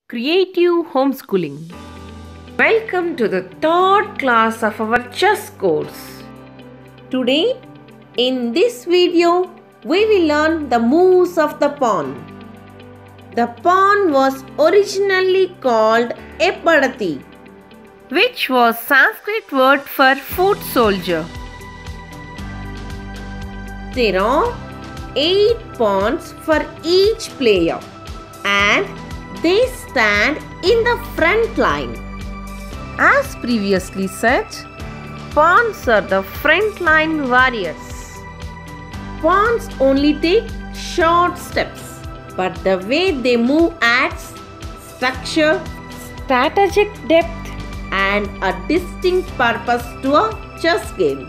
Creative Homeschooling. Welcome to the third class of our chess course. Today, in this video, we will learn the moves of the pawn. The pawn was originally called a padati, which was Sanskrit word for foot soldier. There are 8 pawns for each player and they stand in the front line. As previously said, pawns are the front line warriors. Pawns only take short steps, but the way they move adds structure, strategic depth, and a distinct purpose to a chess game.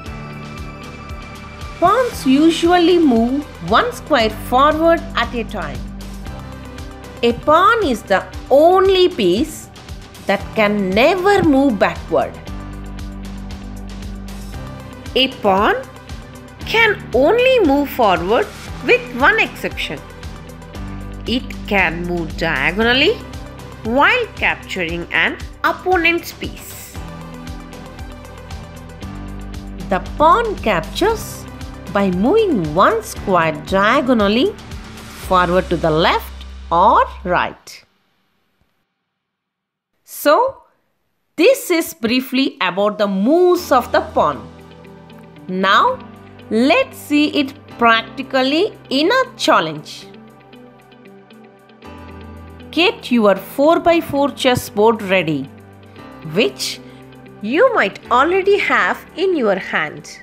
Pawns usually move one square forward at a time. A pawn is the only piece that can never move backward. A pawn can only move forward with one exception. It can move diagonally while capturing an opponent's piece. The pawn captures by moving one square diagonally forward to the left or right. So, this is briefly about the moves of the pawn. Now, let's see it practically in a challenge. Get your 4x4 chessboard ready, which you might already have in your hand.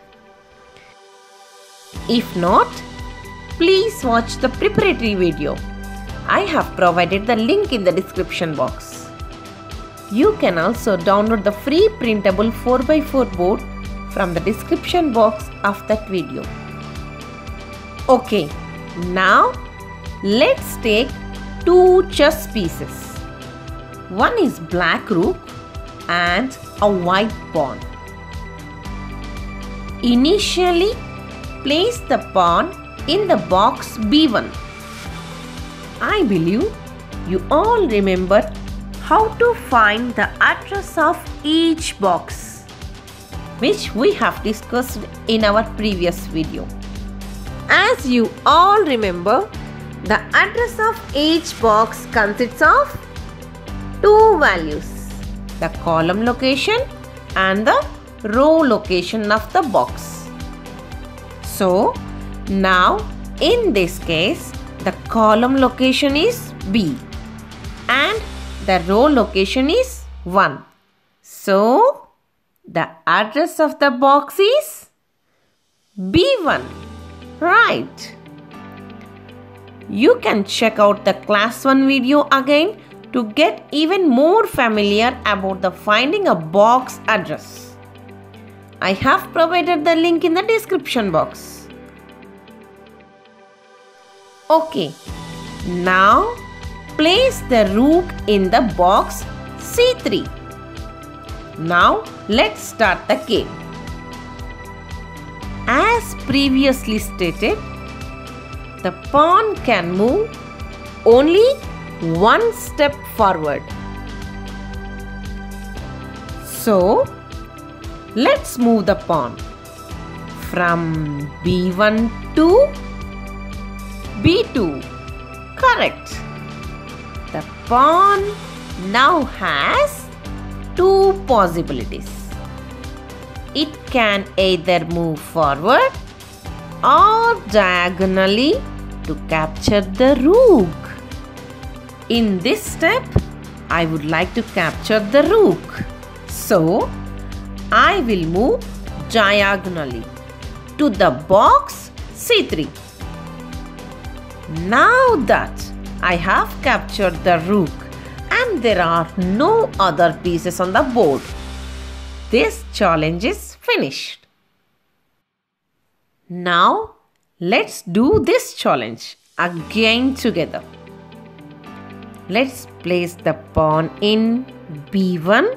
If not, please watch the preparatory video. I have provided the link in the description box. You can also download the free printable 4x4 board from the description box of that video. Okay, now let's take 2 chess pieces. One is black rook and a white pawn. Initially, place the pawn in the box B1. I believe you all remember how to find the address of each box, which we have discussed in our previous video. As you all remember, the address of each box consists of 2 values, the column location and the row location of the box. So, now in this case, the column location is B and the row location is 1. So, the address of the box is B1. Right. You can check out the class 1 video again to get even more familiar about the finding a box address. I have provided the link in the description box. Okay, now place the rook in the box C3. Now let's start the game. As previously stated, the pawn can move only one step forward. So, let's move the pawn from B1 to B2. Correct. The pawn now has 2 possibilities. It can either move forward or diagonally to capture the rook. In this step, I would like to capture the rook. So, I will move diagonally to the box C3. Now that I have captured the rook and there are no other pieces on the board, this challenge is finished. Now let's do this challenge again together. Let's place the pawn in B1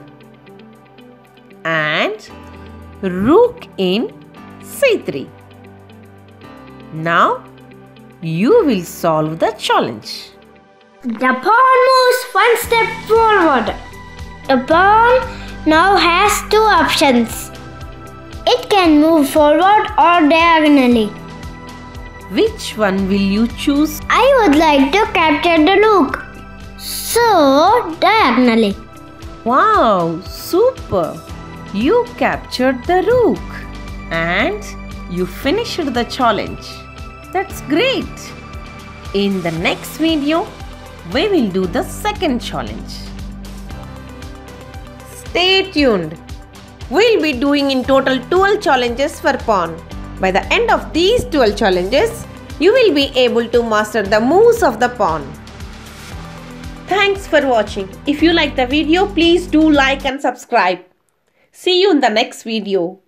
and rook in C3. Now you will solve the challenge. The pawn moves one step forward. The pawn now has two options. It can move forward or diagonally. Which one will you choose? I would like to capture the rook. So, diagonally. Wow, super! You captured the rook and you finished the challenge. That's great! In the next video, we will do the second challenge. Stay tuned. We'll be doing in total 12 challenges for pawn. By the end of these 12 challenges, you will be able to master the moves of the pawn. Thanks for watching. If you like the video, please do like and subscribe. See you in the next video.